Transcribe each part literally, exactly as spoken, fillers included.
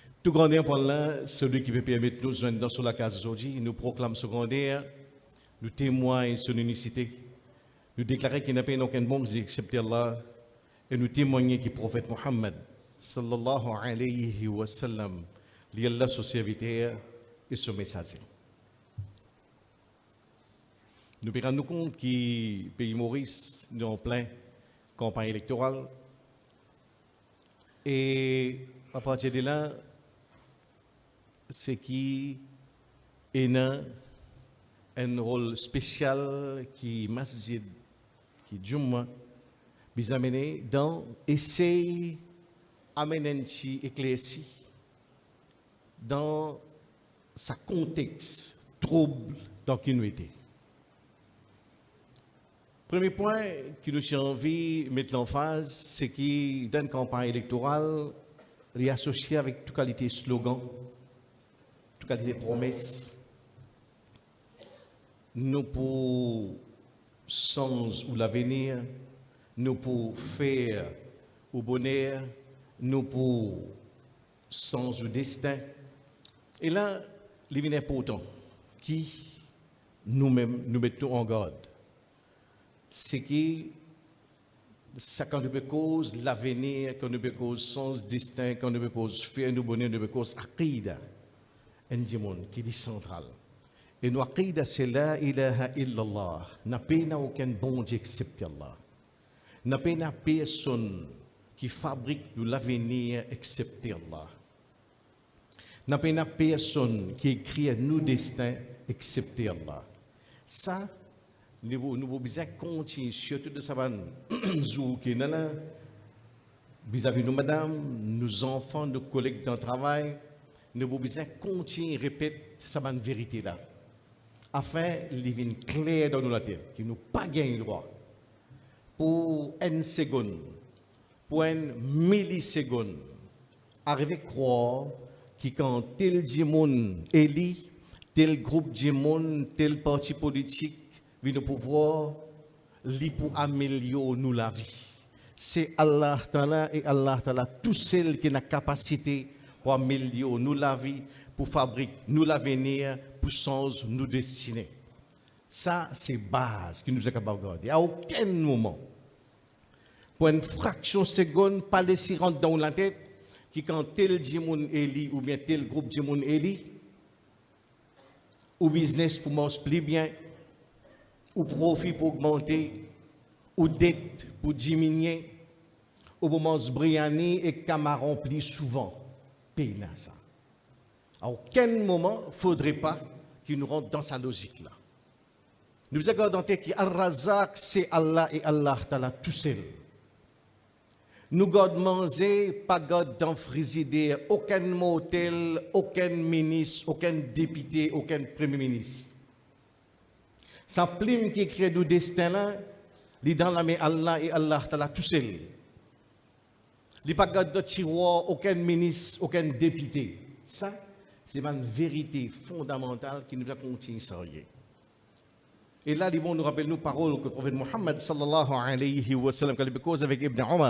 Tout grandeur pour là, celui qui peut permettre nous de joindre dans sur la case aujourd'hui, nous proclame secondaire, nous témoignons son unicité, nous déclarons qu'il n'y a pas aucun bon Dieu excepté Allah, et nous témoignons que le prophète Mohammed, sallallahu alayhi wa sallam, li Allah son serviteur et son messager. Nous prenons nous compte que le pays Maurice est en plein campagne électorale. Et à partir de là, c'est qui est un rôle spécial qui masjid, qui Jumma, nous amener dans essayer d'amener une éclaircie dans sa contexte trouble dans qui nous était. Premier point que nous avons envie de mettre en phase, c'est que dans une campagne électorale, il est associé avec toute qualité de slogan, toute qualité de promesse. Nous pour sens ou l'avenir, nous pour faire au bonheur, nous pour sens ou destin. Et là, il est important qui nous-mêmes nous mettons en garde. C'est que ça quand nous peut cause l'avenir, quand nous peut cause sens destin, quand nous peut cause faire nous bonheur, nous peut cause aqida, un monde qui est central. Et nous aqida c'est la ilaha illallah. N'a pas aucun bon Dieu excepté Allah. N'a pas personne qui fabrique de l'avenir excepté Allah. N'a pas personne qui écrit nos destins excepté Allah. Ça nous avons besoin de continuer, surtout de savoir vis-à-vis de nous, madame, nos enfants, nos collègues dans le travail, nous avons besoin de continuer, répéter cette vérité-là, afin de vivre clair dans nos têtes, que nous pas gagné le droit. Pour une seconde, pour une milliseconde, arriver à croire que quand tel monde élit, tel groupe de monde, tel parti politique, nous pouvoir li pour améliorer nous la vie. C'est Allah Ta'ala et Allah Ta'ala tout seul qui a la capacité pour améliorer nous la vie, pour fabriquer nous l'avenir, pour changer nous destinées. Ça, c'est base que nous sommes capables de garder. À aucun moment, pour une fraction de seconde, pas laisser rentrer dans la tête que quand tel djimoun élit ou bien tel groupe djimoun élit, ou business pour marcher plus bien, ou profit pour augmenter, ou dette pour diminuer, ou pour manger briani et camaron plus souvent. Pays ça. À aucun moment, il ne faudrait pas qu'il nous rentre dans sa logique-là. Nous avons dans tête que Al-Razak, c'est Allah et Allah Ta'ala tout seul. Nous gardons manger, pas garde dans frigidaire, aucun motel, aucun ministre, aucun député, aucun premier ministre. Sa plume qui écrit du destin là, il est dans la main Allah et Allah Ta'ala tout seul. Il n'y a pas de tiroir, aucun ministre, aucun député. Ça, c'est une vérité fondamentale qui nous a continué sans rien. Et là, les bons nous rappellent nos paroles que le prophète Mohammed sallallahu alayhi wa sallam, quand il cause avec Ibn Omar,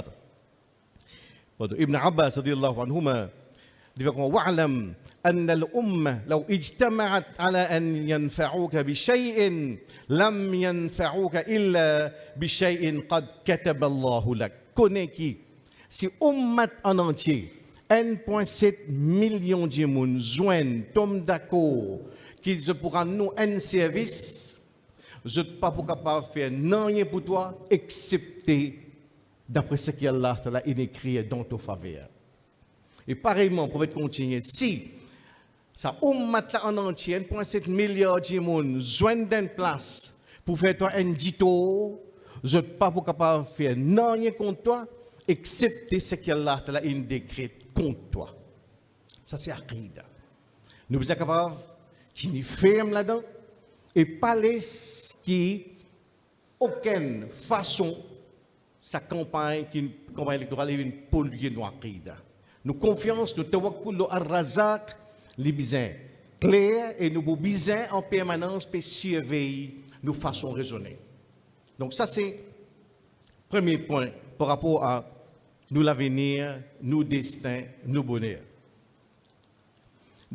Ibn Abbas radiyallahu anhuma, il dit wa'lam أن الأمة لو اجتمعت على أن ينفعوك بشيء لم ينفعوك إلا بشيء قد كتب الله لك. Connais qui, si ummat en entier, un virgule sept million de monde joignent, tombent d'accord qu'ils pourront nous un service, je ne suis pas capable de faire rien pour toi, excepté d'après ce qu'Allah t'a écrit dans ton faveur. Et pareillement, pour continuer, si ça ummat en entier, un virgule sept milliard de monde joignent d'une place pour faire toi un dito, je ne suis pas capable de faire rien contre toi, excepté ce qu'Allah t'a décrit contre toi. Ça c'est Aqida. Nous sommes capables de nous fermer là-dedans et pas laisser aucune façon sa campagne, qui campagne électorale est une polluée de Aqida. Nous confiance, nous tawakkul ar-Razak, les besoins clairs et nous avons besoin en permanence pour surveiller nos façons de raisonner. Donc ça c'est le premier point par rapport à nous l'avenir, nos destins, nos bonheurs.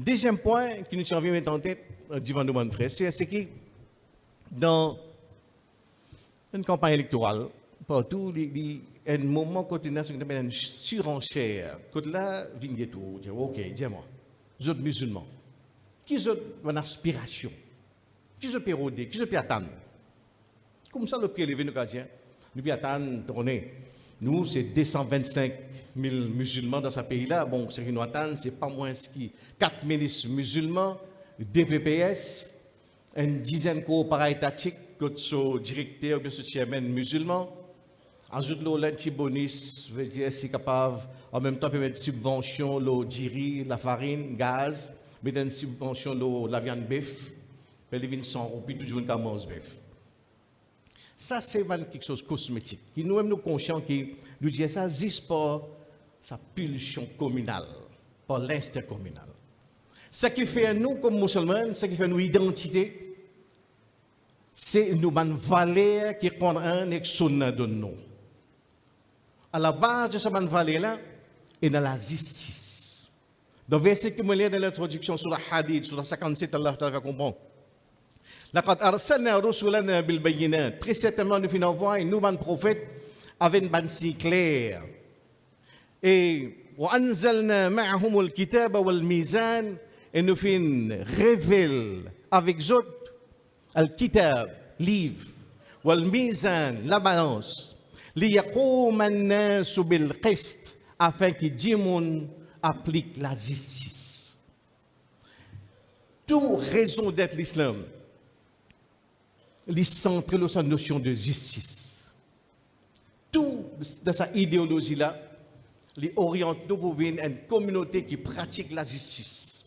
Deuxième point qui nous survient en tête, devant nous, mon frère, c'est que dans une campagne électorale, partout, il y a un moment quand on a une surenchère. Quand là, vient tout, dire ok, dis-moi, vous êtes musulmans, qui ont une aspiration, qui ont pérodé, qui ont attendre. Comme ça, le prix élevé, nous disons, nous attendre, tourner. Nous, c'est deux cent vingt-cinq mille musulmans dans ce pays-là. Bon, ce qui nous attend, c'est pas moins que quatre ministres musulmans, D P P S, une dizaine de coopérateurs étatiques, que ce directeur ou ce chairman musulman. Ajoute l'antibonus, veut dire si capable, en même temps, peut mettre subvention, le diri, la farine, gaz, mettre une subvention, la viande bœuf, puis les vins cent roupies, toujours une camance bœuf. Ça, c'est quelque chose de cosmétique. Qui nous-mêmes nous conscients que nous disons ça n'existe pas sa pulsion communale, pas l'intercommunal. Ce qui fait nous, comme musulmans, ce qui fait nous identité, c'est nous une valeur qui est un et sunna de nous. À la base de cette valeur-là, et dans la justice. Dans le verset que je lis dans l'introduction sur la hadith, sur la cinquante-sept, Allah va comprendre. لقد أرسلنا رسلنا بالبينات. Très certainement, nous finissons voir une nouvelle prophète avec une bande si claire. Et وأنزلنا معهم الكتاب والميزان. Et nous finissons révéler avec eux le kitab, livre, والميزان, la balance. ليقوم الناس بالقسط afin que Dieu applique la justice. Toute raison d'être l'islam. Il centre sur sa notion de justice. Tout dans sa idéologie-là, il oriente nous pour une communauté qui pratique la justice.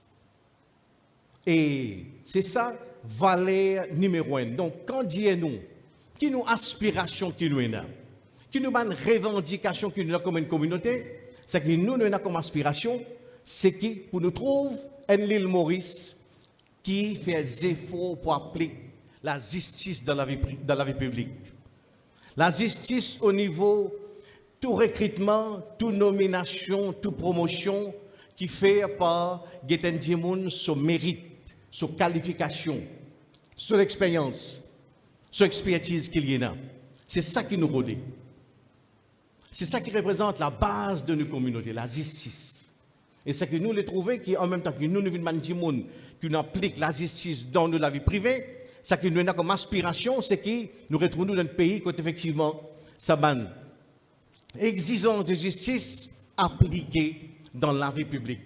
Et c'est ça, valeur numéro un. Donc, quand Dieu nous, qui nous aspiration qui nous est, qui nous une revendication qui nous a comme une communauté, c'est que nous, nous avons comme aspiration, c'est que pour nous trouver un l'île Maurice qui fait des efforts pour appliquer la justice dans la vie, dans la vie publique. La justice au niveau tout recrutement, toute nomination, toute promotion qui fait par Geten Dimoun sur mérite, sur qualification, sur expérience, sur expertise qu'il y a. C'est ça qui nous rodait. C'est ça qui représente la base de nos communautés, la justice. Et c'est que nous les trouvons qui en même temps que nous nous vivons Dimoun qui nous applique la justice dans la vie privée. Ce qui nous a comme aspiration, c'est que nous retrouvons dans un pays où effectivement, ça ban exigence de justice appliquée dans la vie publique.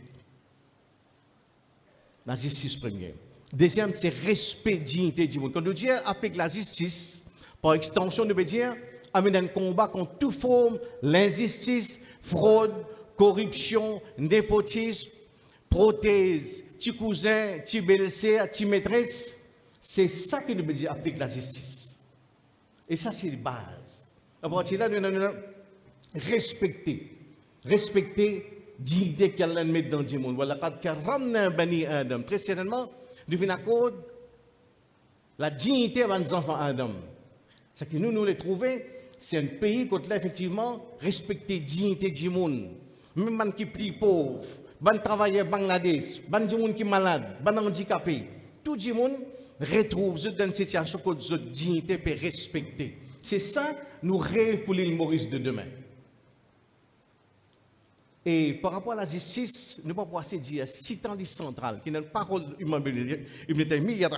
La justice première. Deuxième, c'est respect dignité du monde. Quand nous disons applique la justice, par extension, nous veut dire amener un combat contre toute forme, l'injustice, fraude, corruption, népotisme, prothèse, petit cousin, petit belle-sœur, petit maîtresse. C'est ça que nous veut dire applique la justice. Et ça, c'est la base. À partir de là, nous devons respecter. Respecter dignité qu'Allah met dans le monde. Voilà, quand karamna bani Adam. Précédemment, nous venons accorder la dignité à nos enfants Adam. C'est que nous, nous les trouvons, c'est un pays où, effectivement, respecter la dignité du monde. Même les qui sont plus pauvres, les travailleurs Bangladesh, les gens qui sont malades, les handicapés, tout le monde retrouve dans une situation que notre dignité peut respecter. C'est ça, nous rêvons pour l'île Maurice de demain. Et par rapport à la justice, nous ne pouvons pas dire, citant l'île centrale, qui est une parole Ibn Taymiyyah,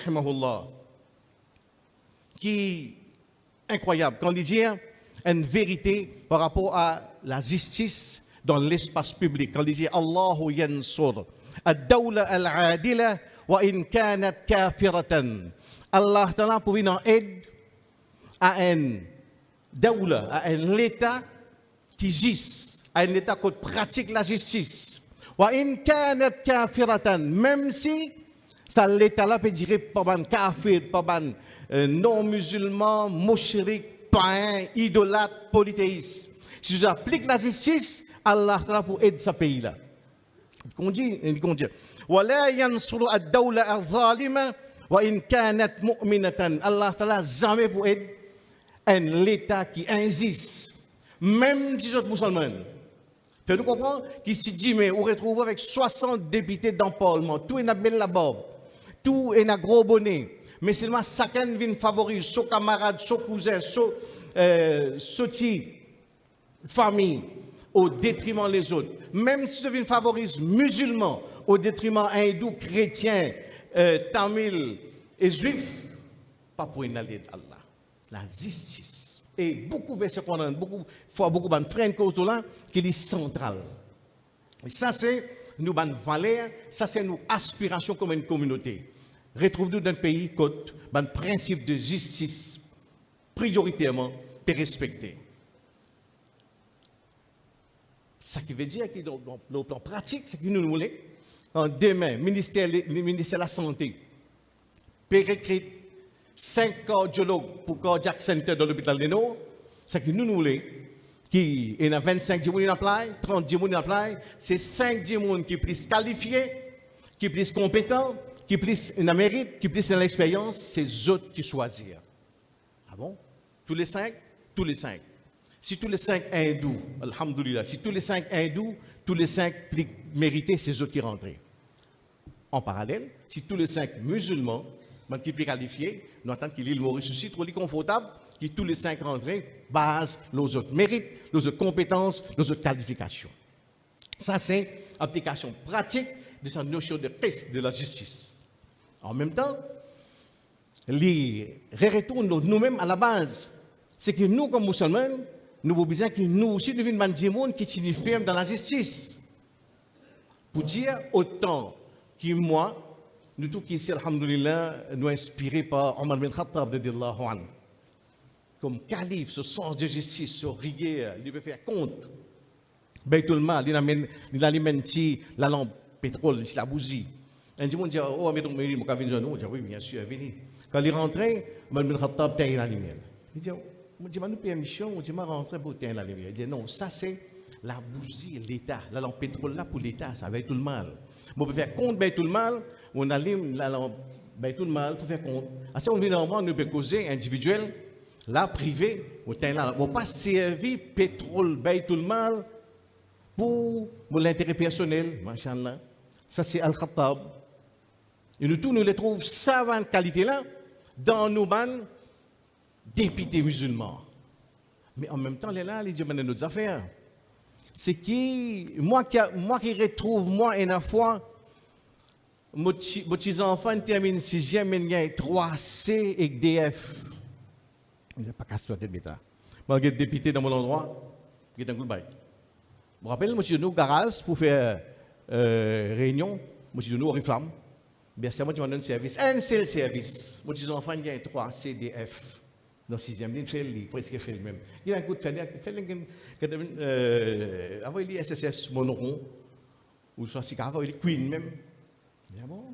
qui est incroyable, quand il dit une vérité par rapport à la justice dans l'espace public. Quand il dit Allahu yansur ad-dawla al-adila wa in kanat kafiratan. Allah Ta'ala pour venir en aide à un dawla, à un État qui gisse, à un État qui pratique la justice. Wa in kanat kafiratan, même si ça l'État là peut dire pas ban kafir, pas ban non musulman, mouchrik, païen, idolâtre, polythéiste. Si vous appliquez la justice, Allah Ta'ala pour aider ce pays-là. On dit, on dit, ولا ينصر الدولة الظالمة وإن كانت مؤمنة. Allah Ta'ala jamais pour aider un l'État qui insiste, même si les musulmans Faites-nous comprendre qu'ici, Jimé, on retrouve avec soixante députés dans le Parlement. Tout est belle la barbe. Tout est un gros bonnet. Mais seulement chacun vient favoriser son camarade, son cousin, son euh, famille au détriment des autres. Même si je viens favoriser musulmans au détriment hindous, chrétiens, euh, tamils et juifs, pas pour une alliée d'Allah. La justice. Et beaucoup de versets qu'on a, beaucoup fois beaucoup de train cause de là, qui est central. Et ça, c'est nous bonnes valeurs, ça, c'est nos aspirations comme une communauté. Retrouve-nous dans le pays côte, un principe de justice prioritairement respecté. Ça qui veut dire que dans le plan pratique, c'est que nous voulons, en demain, ministère, le ministère de la Santé, pérécrite cinq cardiologues pour Cardiac Center dans l'hôpital de Nord, c'est que nous nous voulons, qui y a vingt-cinq dix personnes apply, trente dix personnes apply, c'est cinq dix personnes qui sont plus qualifiés, qui sont plus compétents, qui sont plus en mérite, qui sont plus en l'expérience, c'est eux autres qui choisissent. Ah bon? Tous les cinq? Tous les cinq. Si tous les cinq hindous, alhamdoulilah, si tous les cinq hindous, tous les cinq plus mérités, c'est eux qui rentrent. En parallèle, si tous les cinq musulmans, qui sont plus qualifiés, nous attendons que l'île Maurice aussi, trop confortable, qui tous les cinq rentrent, base, nos autres mérites, nos autres compétences, nos autres qualifications. Ça, c'est l'application pratique de cette notion de test de la justice. En même temps, les retourne nous-mêmes à la base. C'est que nous, comme musulmans, nous avons besoin que nous aussi devions des gens qui sont fermes dans la justice. Pour dire autant que moi, nous tous qui ici, alhamdoulilah, nous inspirés par Omar bin Khattab, radiyallahu anhu. Comme calife, ce sens de justice, ce rigueur, il peut faire compte. Baytul Mal, il amène, il alimente la lampe pétrole, la bougie. Un dit, on dit, oh, mais donc, mais il m'a vu nous, oui, bien sûr, venez. Quand il rentrait, Omar bin Khattab tient la lumière. Il dit, on dit, nous permission, on dit, je rentre pour tenir la lumière. Il dit, non, ça c'est la bougie, l'État. La lampe pétrole là pour l'État, ça va tout le mal. On peut faire compte, tout le mal, on allume la lampe, tout le mal pour faire compte. À ce moment-là, nous peut causer individuel, là, privé, on tient là. On ne peut pas servir pétrole, tout le mal pour, pour l'intérêt personnel, machallah. Ça c'est Al-Khattab. Et nous tous, nous les trouvons savantes qualité là dans nos bandes députés musulmans. Mais en même temps, les là, les demandent nos affaires. C'est qui, moi qui, moi qui retrouve, moi, une fois, mon petit enfant termine sixième, il y a trois C et D F. Il n'y a pas qu'à se tête bêta. Moi, j'ai député dans mon endroit, j'ai un coup de bail. Je me rappelle, moi, je suis venu au garage pour faire euh, réunion, moi, je suis venu au Riflam. Bien, c'est moi qui m'en donne service. Un seul service. Mon petit enfant, il y a trois C D F. Dans le sixième, il fait le presque fait le même. Il y a un coup de fait, il fait le avant il y a S S S Monoron, ou soit si avant il y a Queen même. Bien bon.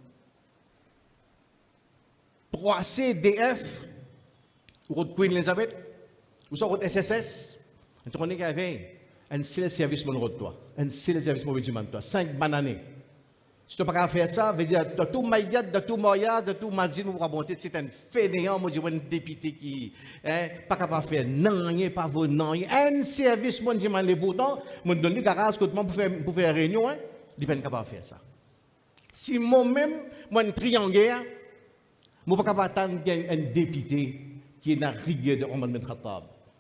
trois C D F, ou Queen Elizabeth, ou soit S S S, on a avait un seul service Monoron de toi, un seul service Monoron de toi, cinq bananes. Si tu n'as pas faire ça, veut dire de tout Maïgad, de tout Moya, de tout Mazine, vous racontez, c'est un fainéant, moi je vois un député qui n'est pas capable de faire non, pas vous non, un service, moi je m'en ai pourtant, moi je donne le garage pour faire pour faire réunion, hein, il n'est pas capable de faire ça. Si moi-même, moi un triangulaire, moi pas capable d'attendre un député qui est dans la rigueur de Omar bin Khattab.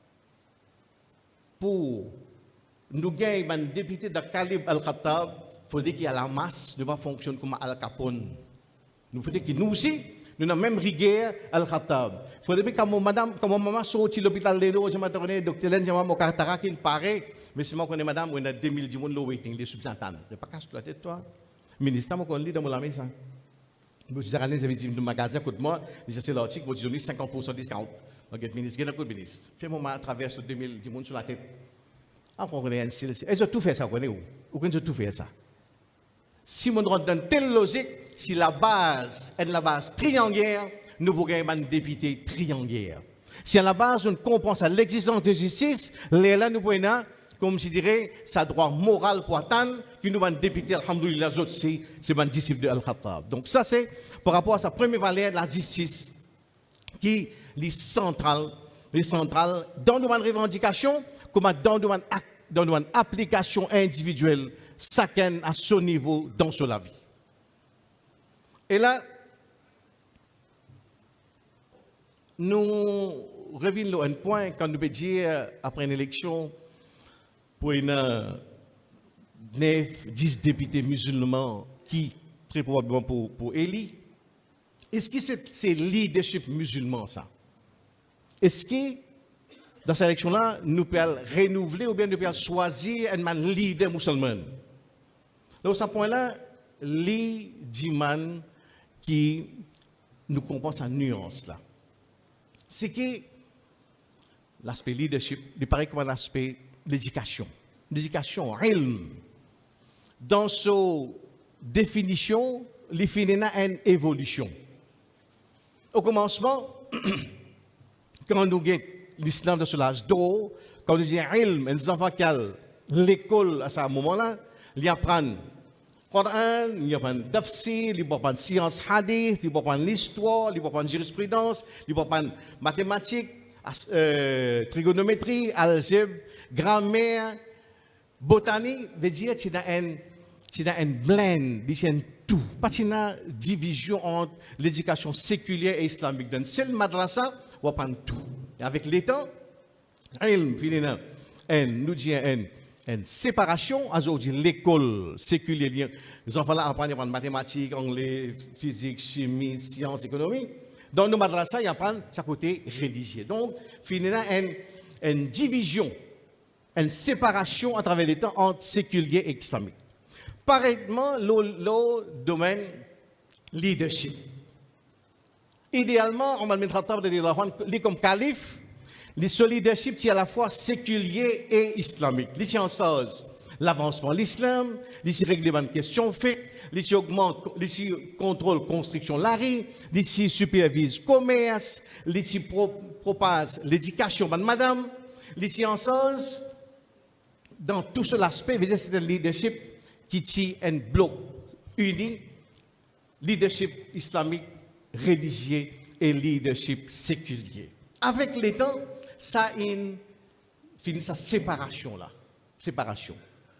Pour nous gagner un député de calibre Al-Khattab, il faudrait qu'il y ait la masse ne pas fonctionner comme Al Capone. Nous faudrait que nous aussi, nous avons même rigueur Al-Khattab. Il faudrait que quand madame, quand maman sortit de l'hôpital de l'eau, je m'ai donné docteur Len, je m'ai dit que qui paraît, mais si moi connais madame, on a deux mille dix le waiting, les substantantes. Je ne vais pas casser la tête, toi. Ministre, moi, on lit dans mon ami, ça. Je dis, j'avais dit, le magasin, écoute-moi, je sais l'article, je donne cinquante pour cent de discount. Donc, ministre, il y a un ministre. Fais-moi à travers ce deux mille dix sur la tête. Ah, on connaît un silence. Et je tout fait ça, vous connaissez où? Où qu'on tout fait ça? Si on rentre dans telle logique, si la base est la base triangulaire, nous pourrons avoir un député triangulaire. Si à la base on compense à l'existence de justice, là nous pouvons, comme je dirais, ça droit moral pour atteindre, que nous avons un député, alhamdoulilah, c'est un disciple de Al-Khattab. Donc ça c'est par rapport à sa première valeur, la justice, qui est centrale, est centrale dans nos revendications, comme dans nos dans une application individuelle, chacun à son niveau dans sa vie. Et là, nous revenons à un point quand nous peut dire, après une élection, pour une neuf, dix députés musulmans qui, très probablement pour, pour Eli, est-ce que c'est, c'est leadership musulman ça? Est-ce que dans cette élection-là, nous pouvons renouveler ou bien nous pouvons choisir un man leader musulman? Donc, à ce point-là, les man qui nous comprend sa nuance là. C'est que l'aspect leadership, il paraît comme un aspect d'éducation. L'éducation, ilm. Dans sa définition, il finit une évolution. Au commencement, quand nous avons l'islam de ce l'âge d'or, quand nous disons ilm, les enfants qui ont l'école à ce moment-là, ils apprennent le Coran, ils apprennent tafsir, ils apprennent science hadith, ils apprennent l'histoire, ils apprennent jurisprudence, ils apprennent mathématiques, euh, trigonométrie, algèbre, grammaire, botanique, veut dire que c'est un, c'est un blend, c'est un tout. Pas une division entre l'éducation séculière et islamique. Dans seul madrasa, on apprend tout. Et avec l'État, nous disons une séparation, aujourd'hui l'école séculière, les enfants là apprennent mathématiques, anglais, physique, chimie, sciences, économie. Dans nos madrasas, ils apprennent ça côté religieux. Donc, finalement, une, une division, une séparation à travers les temps entre séculier et islamique. Pareillement, le, le domaine leadership. Idéalement, on va le mettre à table de comme calife, le leadership qui est à la fois séculier et islamique. Il tient en chose l'avancement de l'islam, il règle les questions faites, il augmente, il contrôle construction l'ari, il supervise commerce, il propage l'éducation de madame, il tient en chose dans tout cet aspect, c'est un leadership qui tient un bloc uni, leadership islamique, religieux et leadership séculier. Avec les temps, ça finit sa séparation là, séparation.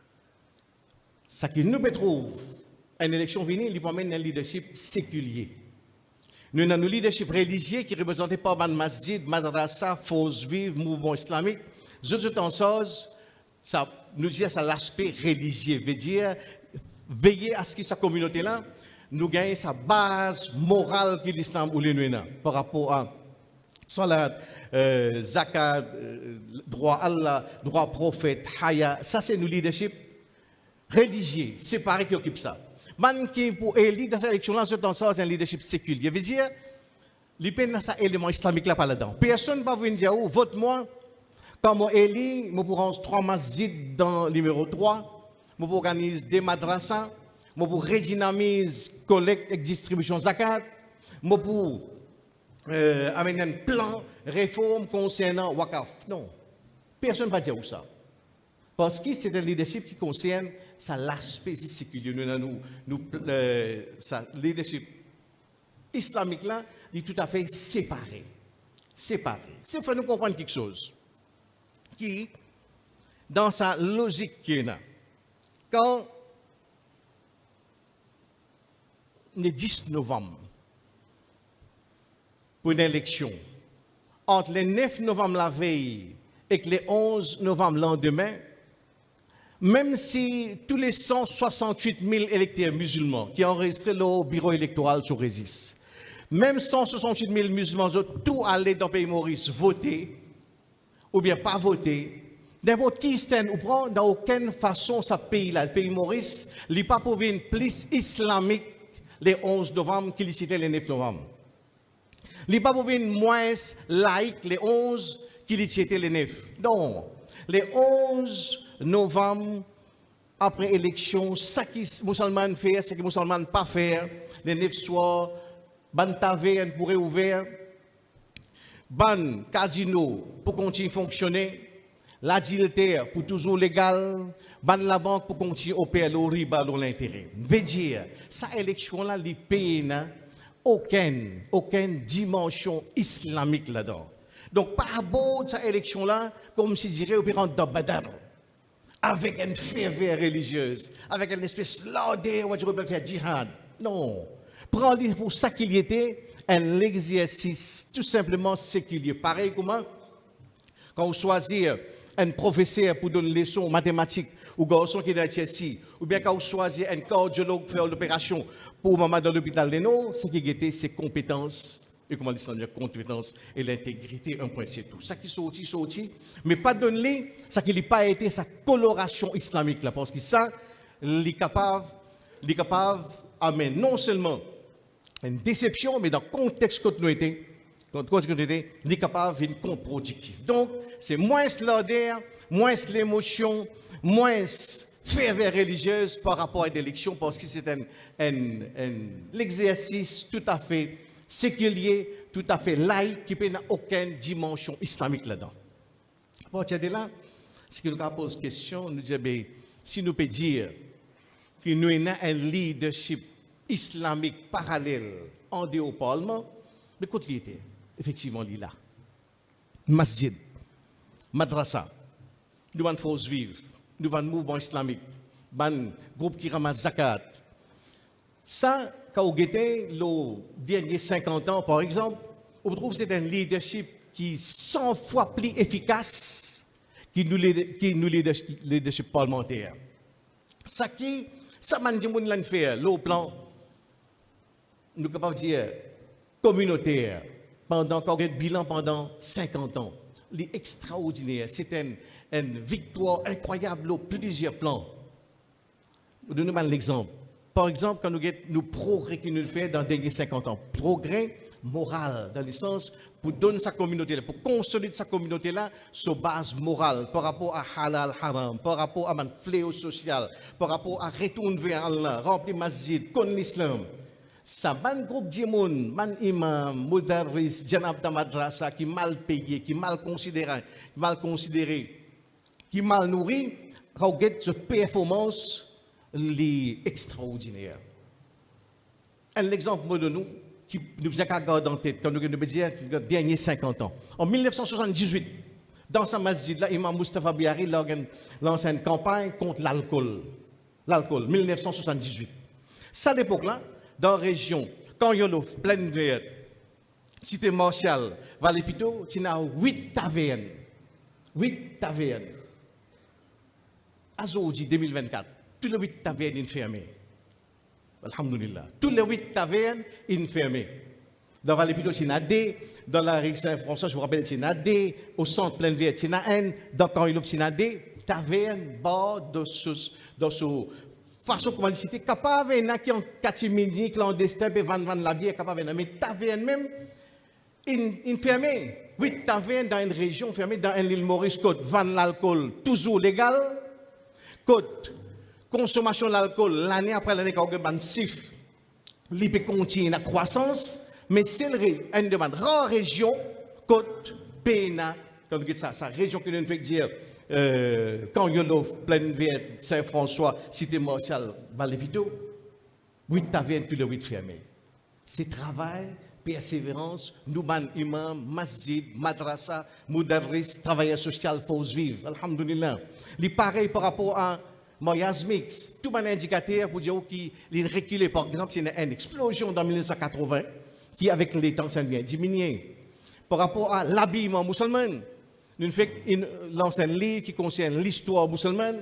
Ça qui nous trouve une élection venue, il amène un leadership séculier. Nous avons un leadership religieux qui est représenté par un masjid, madrasa, force vive, mouvement islamique. Je suis en chose, ça nous dit ça l'aspect religieux, veut dire veiller à ce que sa communauté là nous gagne sa base morale que l'islam ou l'État par rapport à salat, euh, zakat, euh, droit à Allah, droit prophète, haya, ça c'est nous leadership religieux, c'est pareil qui occupe ça. Man qui pour élire dans cette élection-là, c'est dans ça, c'est un leadership séculier. Veut dire, il y a un élément islamique là pas là-dedans. Personne ne va venir dire, oh, vote-moi, quand moi élis, je pour trois masjids dans le numéro trois, je pour organiser des madrasas, je pour redynamiser collecte et distribution zakat, je pour euh, amener un plan réforme concernant Wakaf. Non, personne ne va dire ça. Parce que c'est un leadership qui concerne ça l'aspect séculier. Nous, nous, nous, euh, ça, leadership islamique là, il est tout à fait séparé. Séparé. C'est faut nous comprendre quelque chose. Qui, dans sa logique qui est là, quand le dix novembre, pour une élection, entre le neuf novembre la veille et le onze novembre le lendemain, même si tous les cent soixante-huit mille électeurs musulmans qui ont enregistré leur bureau électoral sur Régis, même cent soixante-huit mille musulmans ont tout allé dans le pays Maurice voter, ou bien pas voter, n'importe qui stand ou prend, dans aucune façon, ce pays-là, le pays Maurice, il n'est pas pour une plus islamique les onze novembre qu'il citait le neuf novembre. Il n'est pas pour une moins laïque les onze qu'il citait le neuf. Non, les onze novembre, après élection, ce que les musulmans font, ce que les musulmans ne pas faire, les neuf soirs, ban taverne pour ouvert, ban casino pour continuer à fonctionner, l'adultère pour toujours légal, ban la banque pour continuer à opérer le riba dans l'intérêt. Veut dire, cette élection-là, les pays n'a aucune, aucune dimension islamique là-dedans. Donc, par rapport à cette élection-là, comme si dirait, on peut rentrer dans Badr. avec une ferveur religieuse, avec une espèce de où je peux faire djihad. Non. Prends-le pour ça qu'il y était, un exercice tout simplement séculier. Pareil comment, quand vous choisissez un professeur pour donner une leçon mathématique, ou un garçon qui est dans Chelsea, ou bien quand vous choisissez un cardiologue pour faire l'opération pour maman dans l'hôpital de nous, ce qui était ses compétences. Et comment l'islam dit compétence et l'intégrité, un point c'est tout. Ça qui sorti, sorti, mais pas donner, ça qui n'a pas été sa coloration islamique là, parce que ça, il est capable, il est capable, amen, non seulement une déception, mais dans le contexte que nous étions, dans le contexte que nous étions, il est capable d'être contre-productif. Donc, c'est moins l'odeur, moins l'émotion, moins ferveur religieuse par rapport à l'élection, parce que c'est un, un, un, l'exercice tout à fait séculier, tout à fait laïque, qui n'a aucune dimension islamique là-dedans. À partir de là, ce qui nous pose question, nous disons, ben, si nous pouvons dire que nous avons un leadership islamique parallèle en dehors du Parlement, mais quand il était, effectivement, il est là. Masjid, madrasa, nous avons force vive, nous avons un mouvement islamique, un groupe qui ramasse zakat. Ça, quand vous regardez les derniers cinquante ans, par exemple, on trouve que c'est un leadership qui est cent fois plus efficace que nous le leadership parlementaire. Ça qui, ça m'a dit, on fait, le plan, nous sommes capables de dire, communautaire, pendant qu'on a un bilan pendant cinquante ans. C'est extraordinaire, c'est une, une victoire incroyable sur plusieurs plans. Je vous donne un exemple. Par exemple, quand nous avons nos progrès que nous faisons dans les derniers cinquante ans, progrès moral, dans le sens pour donner sa communauté, pour consolider sa communauté-là sur base morale, par rapport à halal, haram, par rapport à un fléau social, par rapport à retourner vers Allah, remplir masjid, connaître l'islam. Ça, ban groupe de monde, man imam, mudarris, janab da madrasa, qui mal payé, qui mal considéré, mal considéré, qui mal nourri, quand vous avez cette performance, extraordinaire. Un exemple de nous qui nous a gardé en tête quand nous avons dit les derniers cinquante ans. En mille neuf cent soixante-dix-huit, dans sa masjid, là, Imam Mustafa Biari lance une campagne contre l'alcool. L'alcool, mille neuf cent soixante-dix-huit. Ça, à l'époque-là, dans la région, quand il y a le plein vert, cité Martial, Vallée-Pito, il y a huit tavernes. huit tavernes. Aujourd'hui, deux mille vingt-quatre. Tous les huit tavernes sont fermées. Alhamdulillah. Tous les huit tavernes sont fermées. Dans Vallée-Pito, il y en a deux. Dans la rue Saint-François, je vous rappelle, il y en a deux. Au centre plein vert, il y en a un. Dans Caen-Ilop, il y en a deux. Tavernes, bars, dans ce, dans ce façon, comment le citer, capable, il y en a qui ont catimini, clandestin, et vendent la bière, capable, mais tavernes même, ils fermées. Huit tavernes dans une région fermée, dans une île Maurice, côte, vendent l'alcool, toujours légal. Côte, consommation de l'alcool, l'année après l'année, quand on a un chiffre, il peut continuer la croissance, mais c'est une demande. Rare région, côte, Péna, quand on a ça, ça région qui nous fait dire, euh, quand il y a pleine verte, Saint-François, Cité Martial, Vallée-Pito, huit tavernes, tous les huit fermés. C'est travail, persévérance, nouman imam, masjid, madrasa, mudarris, travailleur social, force vive. Alhamdulillah. Il pareil par rapport à mariage mix. Tout un indicateur pour dire qu'il est reculé. Par exemple, il y a une explosion dans mille neuf cent quatre-vingts qui, avec les temps, ça vient diminuer. Par rapport à l'habillement musulman, nous faisons l'ancien livre qui concerne l'histoire musulmane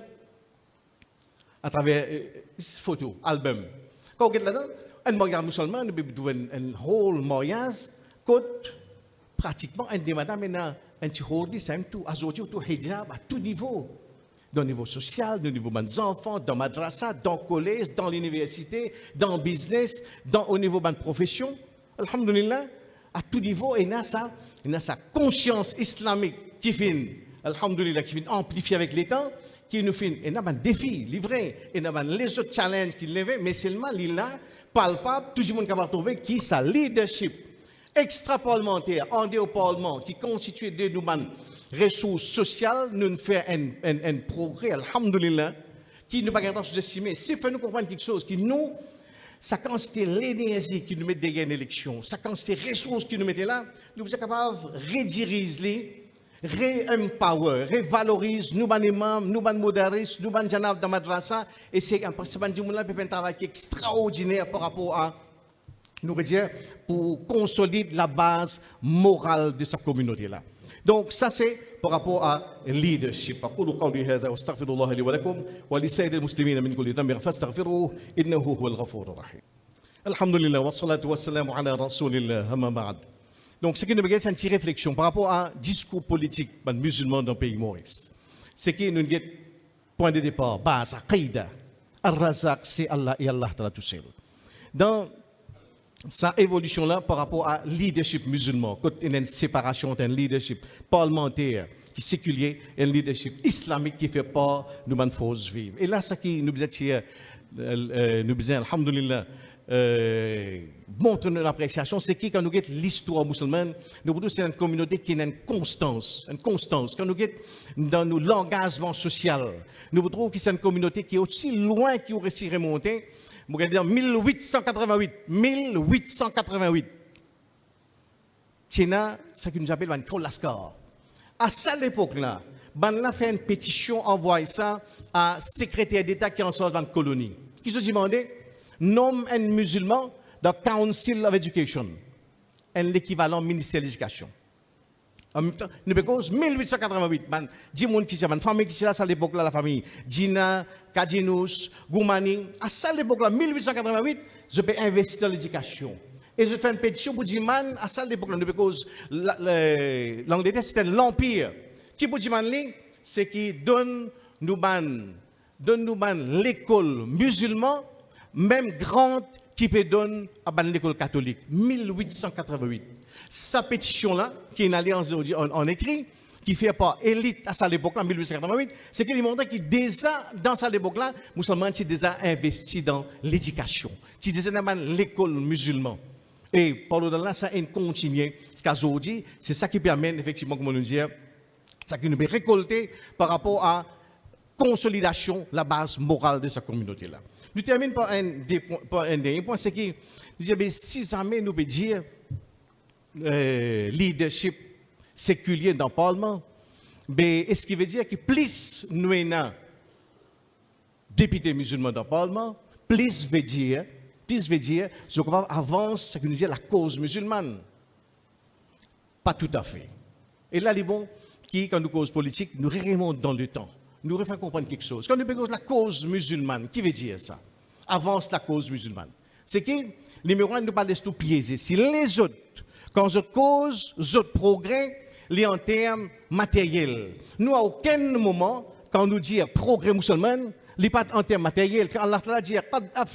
à travers euh, photos, albums. Quand on regarde là-dedans, un mariage musulman, nous avons un whole mariage, coûte pratiquement un des madames, un petit horde, c'est un tout, aujourd'hui, tout hijab à tout niveau. Dans le niveau social, dans le niveau des enfants, dans madrasa, dans le collège, dans l'université, dans le business, dans, au niveau de la profession. Alhamdulillah, à tout niveau, il y a ça, il y a sa conscience islamique qui fait, alhamdulillah, qui fait amplifier avec les temps, qui nous fait, il y a un défi livré, il y a les autres challenges qui lèvent, mais seulement il est là, palpable, tout le monde capable de trouver qui sa leadership extra-parlementaire, en dehors parlement, qui constitue de nous ressources sociales, nous fait un, un, un progrès, alhamdulillah, qui ne pas sous-estimer. Si nous comprendre quelque chose, qui nous, ça quantité l'énergie qui nous met derrière une élection, ça quantité ressources qui nous mettent là, nous sommes capables de rediriger, re-empower, revalorise, nous ban imam, nous ban modaris, nous ban janab dans madrasa, et c'est un travail extraordinaire par rapport à, nous dire, pour consolider la base morale de sa communauté-là. Donc ça c'est par rapport à leadership. أقول قولي هذا واستغفر الله لي ولكم ولسائر المسلمين من كل ذنب فاستغفروه إنه هو الغفور الرحيم. الحمد لله والصلاة والسلام على رسول الله أما بعد. Donc ce qui nous regarde c'est une petite réflexion par rapport à un discours politique des musulmans dans le pays Maurice. Ce qui nous dit point de départ, base, aqida, al-razaq, c'est Allah et Allah tout seul. Dans sa évolution-là par rapport à leadership musulman, quand il y a une séparation entre un leadership parlementaire qui est séculier et un leadership islamique qui fait part de nos forces vives. Et là, ce qui nous disait, nous disait, alhamdulillah, euh, montre notre appréciation, c'est que quand nous regardons l'histoire musulmane, nous voyons que c'est une communauté qui a une constance, une constance. Quand nous regardons dans nos l'engagement social, nous voyons que c'est une communauté qui est aussi loin qui aurait si remonté. Vous regardez en mille huit cent quatre-vingt-huit, mille huit cent quatre-vingt-huit, Tiena, ce que nous appelons un Krolaskar. À cette époque-là, on a fait une pétition, envoyé ça à secrétaire d'État qui est en sorte dans la colonie. Qui se demandait, nomme un musulman dans Council of Education, l'équivalent ministère de l'Éducation. En même temps, nous avons mille huit cent quatre-vingt-huit, dix personnes qui sont là, famille qui sont là, à l'époque-là, la famille Djina, Kadinous, Goumani. À cette époque-là, mille huit cent quatre-vingt-huit, je peux investir dans l'éducation. Et je fais une pétition pour dire, man, à cette époque-là, nous avons l'Angleterre, c'était l'Empire. Qui pour dire, c'est qui donne nous donne nous l'école musulmane, même grande, qui peut donner à l'école catholique. mille huit cent quatre-vingt-huit. Sa pétition-là, qui est une alliance en, en écrit, qui fait par élite à cette époque-là, mille huit cent quatre-vingt-huit, c'est qu'il montre que déjà, dans cette époque-là, musulmans ont déjà investi dans l'éducation, qui déjà dans l'école musulmane. Et par là, ça a continué. Ce qu'aujourd'hui, c'est ça qui permet, effectivement, comme on nous dit, ça qui nous peut récolter par rapport à la consolidation, la base morale de sa communauté-là. Nous terminons par un, par un dernier point, c'est que nous avons six armées, nous pouvons dire, Euh, leadership séculier dans le Parlement, mais ce qui veut dire que plus nous avons députés musulmans dans le Parlement, plus veut dire, plus veut dire, je crois, avance ce que nous dit la cause musulmane. Pas tout à fait. Et là, les bons, qui, quand nous cause politique, nous remontons dans le temps. Nous refait comprendre quelque chose. Quand nous parlons de la cause musulmane, qui veut dire ça? Avance la cause musulmane. C'est que, les miroirs ne pas laisser tout piéger. Si les autres, quand je cause, je progrès, les en termes matériels. Nous, à aucun moment, quand nous disons progrès musulman, les pas en termes matériels. Quand Allah Ta'ala dit,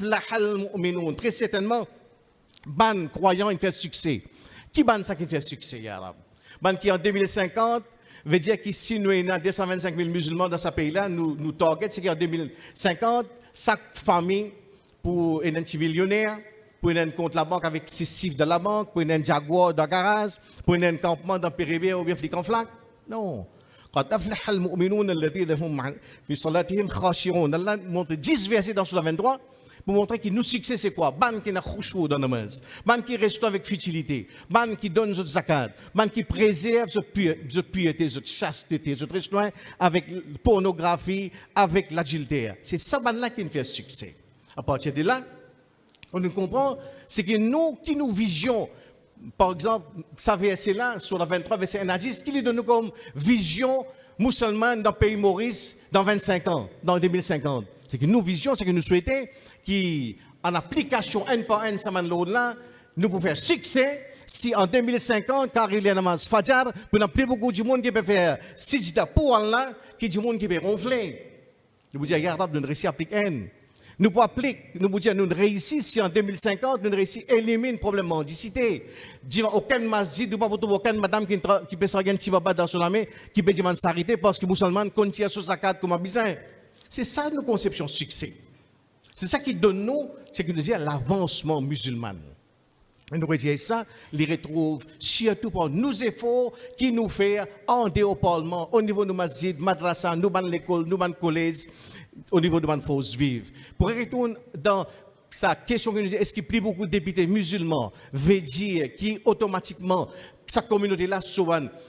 très certainement, ban croyant, il fait succès. Qui ban ça qui fait succès, Arab? Ban qui en deux mille cinquante, veut dire que si nous avons deux cent vingt-cinq mille musulmans dans ce pays-là, nous, nous target, c'est qu'en deux mille cinquante, chaque famille, pour un millionnaire, pour un compte la banque avec six chiffres de la banque, pour un Jaguar dans le garage, pour un campement dans le Péribé ou bien flic en flac. Non. Quand aflaha al-mu'minun alladhina hum fi salatihim khashirun. Allah montre dix versets dans le vingt-trois pour montrer que nous succès c'est quoi? Ban qui n'a khushu dans la namaz, ban qui reste avec futilité, ban qui donne notre zakat, ban qui préserve notre pureté, notre chasteté, notre reste loin avec pornographie, avec l'adultère. C'est ça ban là qui nous fait succès. À partir de là, on nous comprend, c'est que nous, qui nous visions, par exemple, ça verset-là, sur la vingt-trois, verset un à dix, qui nous donne comme vision musulmane dans le pays Maurice dans vingt-cinq ans, dans deux mille cinquante. C'est que nous visions, c'est que nous souhaitons qu'en application un par un, ça là, nous pouvons faire succès si en deux mille cinquante, car il y a namaz Fajr, nous n'avons plus beaucoup de monde qui peut faire sijda pour Allah, qui du monde qui peut ronfler. Nous vous disons, regardez, nous réussissons à appliquer un. Nous pouvons appliquer, nous pouvons dire, nous réussissons si en deux mille cinquante, nous réussissons à éliminer le problème de mendicité. Aucun masjid, nous ne pouvons pas trouver aucune madame qui peut s'arrêter un petit baba dans son armée, qui peut demander s'arrêter parce que les musulmans continuent sur sa carte comme un bizarre. C'est ça notre conception de succès. C'est ça qui donne nous, c'est que nous disons l'avancement musulman. Et nous disons ça, les retrouve surtout par nos efforts qui nous font en dehors du Parlement, au niveau de nos masjid, madrasa, nous ban l'école, nous ban collège, au niveau de nos forces vives. Pour retourner dans sa question que nous dit, est-ce qu'il y a beaucoup de députés musulmans, veut dire qui automatiquement, sa communauté-là, soit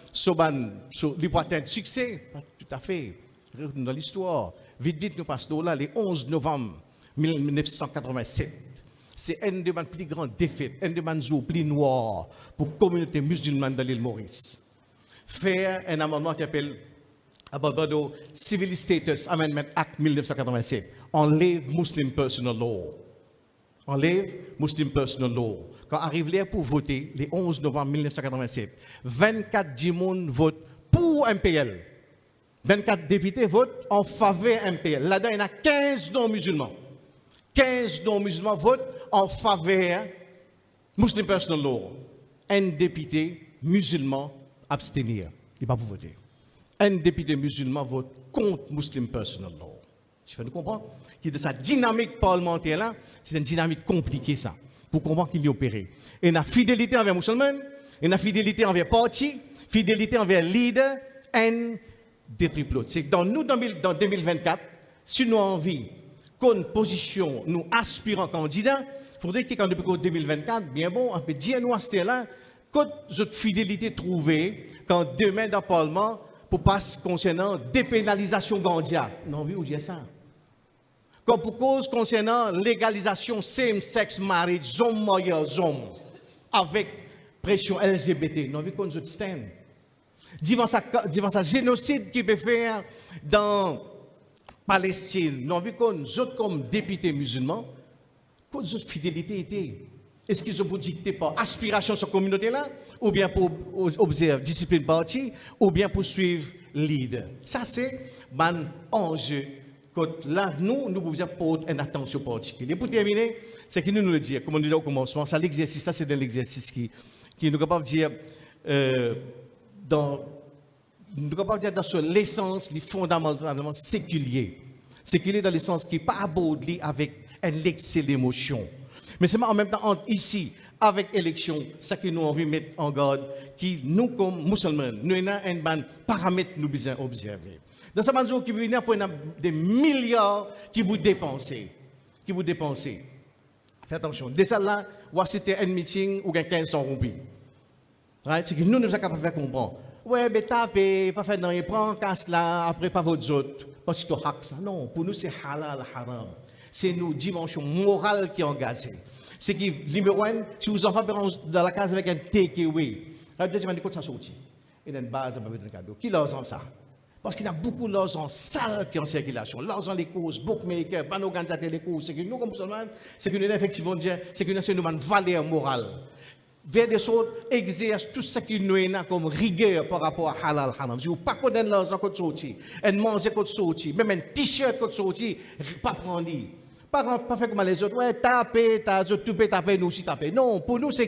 soban, so, li pour atteindre succès, pas tout à fait, dans l'histoire. Vite, vite, nous passons là, le onze novembre mille neuf cent quatre-vingt-sept. C'est une des plus grandes défaites, une des plus noires pour la communauté musulmane de l'île Maurice. Faire un amendement qui appelle Ababado Civil Status Amendment Act mille neuf cent quatre-vingt-sept. Enlève Muslim Personal Law. Enlève Muslim Personal Law. Quand arrive l'heure pour voter, le onze novembre mille neuf cent quatre-vingt-sept, vingt-quatre dix votent pour M P L. vingt-quatre députés votent en faveur M P L. Là-dedans, il y en a quinze non-musulmans. quinze non-musulmans votent en faveur Muslim Personal Law. Un député musulman abstenir. Il ne va pas voter. Un député musulman vote contre Muslim Personal Law. Je fais nous comprendre que de sa dynamique parlementaire là, c'est une dynamique compliquée ça, pour comprendre qu'il y a opéré. Et il y a fidélité envers les musulmans, il y a fidélité envers parti, fidélité envers leader, et des triplotes. C'est que dans nous, dans deux mille vingt-quatre, si nous avons envie qu'on position, nous aspirons candidats, il faudrait que quand depuis deux mille vingt-quatre, bien bon, on peut dire nous à ce là, que notre fidélité trouvée, quand demain dans le Parlement, pour passer concernant dépénalisation Gandia. Non, oui, où j'ai ça. Comme pour cause concernant légalisation same-sex marriage, zone moyen, zone, avec pression L G B T. Non, oui, qu'on nous stand. Devant ça, génocide qui peut faire dans Palestine. Non, oui, qu'on nous comme députés musulmans, qu'on nous fidélité était. Est-ce qu'ils ont pour dicter par aspiration sur la communauté-là, ou bien pour observer discipline parti, ou bien pour suivre leader? Ça, c'est un enjeu. Là, nous, nous pouvons porter une attention particulière. Pour terminer, c'est que nous nous le disons, comme on dit au commencement, ça l'exercice, ça c'est de l'exercice qui, qui nous est capable de dire, euh, dans, nous capable de dire dans l'essence, les fondamentalement séculier. Séculier dans l'essence qui n'est pas abordé avec un excès d'émotion. Mais c'est en même temps, ici, avec l'élection, ça que nous avons envie de mettre en garde, qui nous, comme musulmans, nous avons un paramètre nous besoin observer. Dans ce moment, qui vient pour des milliards qui vous dépensez, qui vous dépensez. Faites attention. Déjà là, c'était un meeting ou quinze cents roupies. Right? C'est que nous, nous sommes capables de faire comprendre. Ouais, mais tapez, pas faire dans les prends, casse là, après pas votre autres. Parce que tu hack ça. Non, pour nous, c'est halal, haram. C'est nos dimensions morales qui sont engagées. C'est que, numéro un, si vous enfants dans la case avec un takeaway, la deuxième année, quand ça sortit, il y a une base de cadeau. Qui leur en ça? Parce qu'il y a beaucoup d'argent sale qui est en circulation. L'argent, les causes, bookmakers, pas organisateur les causes. C'est que nous, comme musulmans, c'est que nous, effectivement, c'est que nous, c'est une valeur morale. Vers des choses, exerce tout ce qui nous est comme rigueur par rapport à halal, haram. Si vous ne pouvez pas connaître l'argent quand sorti, un manger quand sorti, même un t-shirt quand sorti, pas prendre. Pas, pas faire comme les autres, ouais, taper, tu peux taper, nous aussi taper. Non, pour nous, c'est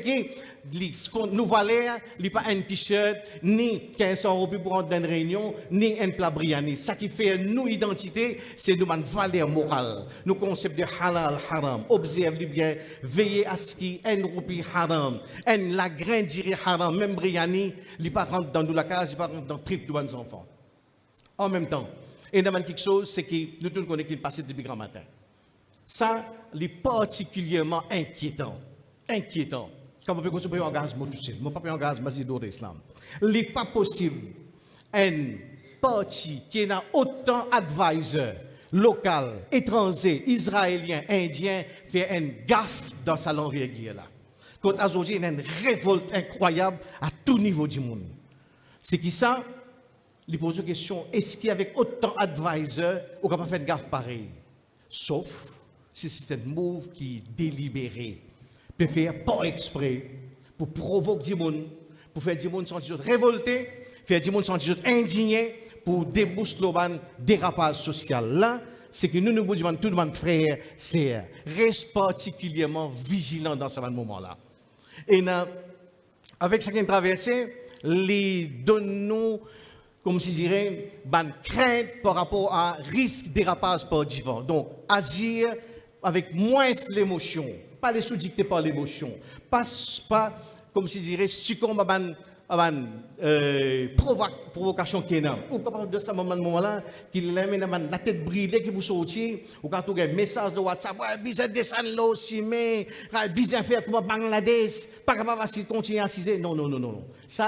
que nous valons, il n'y a pas un t-shirt, ni quinze cents euros pour rentrer dans une réunion, ni un plat briani. Ce qui fait nous identité, c'est nous une valeur morale. Nous concept de halal, haram. Observez bien, veillez à ce qu'il y ait un roupi haram, un la graine dirait haram, même briani, il ne pas rentrer dans la case, il ne pas rentrer dans le trip de nos enfants. En même temps, et il y a quelque chose, c'est que nous tous connaissons qu'il passe depuis grand matin. Ça, c'est particulièrement inquiétant. Inquiétant. Quand on peut construire un gaz, moi tout seul. Moi, pas un gaz, mais c'est d'autres islam. Il n'est pas possible un parti qui a autant d'advisors locaux, étrangers, israéliens, indiens, fait un gaffe dans sa l'envergure là. Quand aujourd'hui, il y a une révolte incroyable à tout niveau du monde. C'est qui ça? Il pose une question, est-ce qu'avec autant d'advisors, on ne peut pas faire gaffe pareil? Sauf si c'est un move qui est délibéré, peut faire pas exprès, pour provoquer du monde, pour faire du monde sentir révolté, faire du monde sentir indigné, pour déboucher le dérapage social. Là, c'est que nous, nous vous demandons tout le monde, frère, sœur, reste particulièrement vigilant dans ce moment-là. Et là, avec ce qui est traversé, les donnons, comme je dirais, une crainte par rapport à risque de dérapage par divan. Donc, agir avec moins l'émotion, pas les sous-dictés par l'émotion, pas, pas, comme je dirais, succomber à une euh, provocation qui est là. Ou quand de ce moment-là, qu'il a la tête brûlée qui vous sortir, ou quand vous avez un message de WhatsApp, ouais, bizarre descendre là aussi, mais bizarre faire comme Bangladesh, pas capable de continuer à assiser. Non, non, non, non. Ça,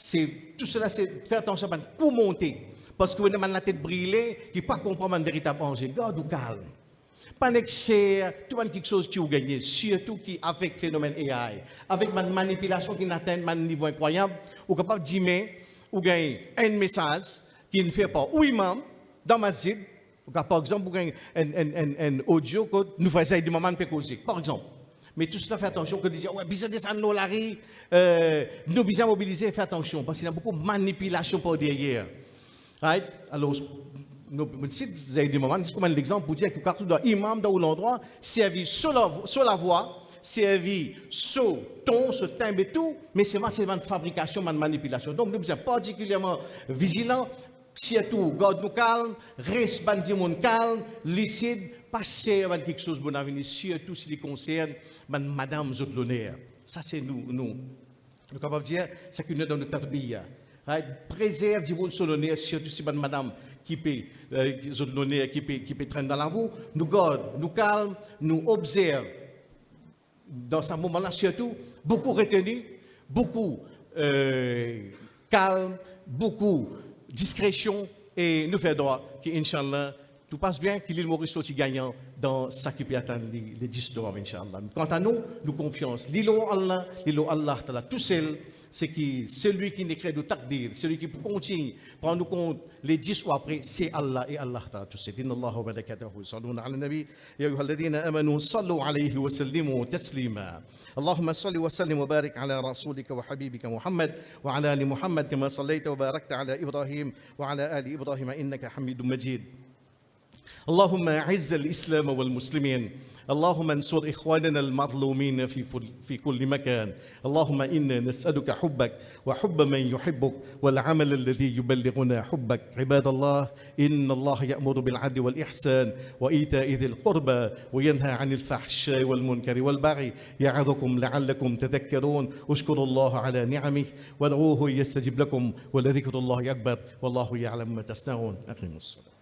c'est tout cela, c'est faire attention pour monter. Parce que vous avez la tête brûlée, qui ne pas comprendre un véritable danger. Garde ou calme. Pas d'excès, tout le monde quelque chose qui vous gagne, surtout qui avec le phénomène A I, avec une manipulation qui n'atteint un niveau incroyable, vous êtes capable de dire, vous gagnez un message qui ne fait pas ou imam dans ma zid, par exemple, vous gagnez un, un, un, un audio que nous faisons des moments de causer, par exemple. Mais tout cela, fait attention, que dire, ouais, besoin de ça, nous, la rue, euh, nous, besoin mobiliser, faire attention, parce qu'il y a beaucoup de manipulation par derrière. Right? Alors, nous, si vous avez des moments, c'est comme un exemple pour dire que partout dans l'imam, dans l'endroit, servi sur la, sur la voie, servi sur ton, sur timbre et tout, mais c'est vraiment de fabrication, de manipulation. Donc, nous sommes particulièrement vigilants, surtout, garde nous calme, reste bandi monde calme, lucide, pas cher avec quelque chose de bon avenir, surtout si les concerne madame Zotloner. Ça, c'est nous, nous. Nous sommes capables de dire, c'est que nous dans notre pays. Right? Préserve du monde solonnaire, surtout si madame qui peut, euh, qui peut, qui peut traîner dans la boue, nous garde, nous calme, nous observe. Dans ce moment-là, surtout, beaucoup retenu, beaucoup euh, calme, beaucoup discrétion et nous faisons droit que, Inch'Allah, tout passe bien, que l'île Maurice soit gagnant dans ce qui peut atteindre les, les dix dollars, Inch'Allah. Quant à nous, nous confiance. L'île Allah, l'île Allah, tout seul, c'est qui, celui qui n'écrit de takdir, celui qui continue, prendre nous compte les dix ou après, c'est Allah et Allah ta'ala tout seul. Inna Allah wa barakatuhu, saluna ala nabi, ya ayyuha alladhina amanu, sallu alayhi wa sallimu taslima. اللهم صل وسلم وبارك على رسولك وحبيبك محمد وعلى ال محمد كما صليت وباركت على ابراهيم وعلى ال ابراهيم انك حميد مجيد. اللهم اعز الاسلام والمسلمين. اللهم انصر إخواننا المظلومين في في كل مكان. اللهم إنا نسألك حبك وحب من يحبك والعمل الذي يبلغنا حبك. عباد الله، إن الله يأمر بالعدل والإحسان وإيتاء ذي القربى وينهى عن الفحشاء والمنكر والبغي يعظكم لعلكم تذكرون. اشكروا الله على نعمه وادعوه يستجب لكم ولذكر الله أكبر والله يعلم ما تصنعون. أقيموا الصلاة.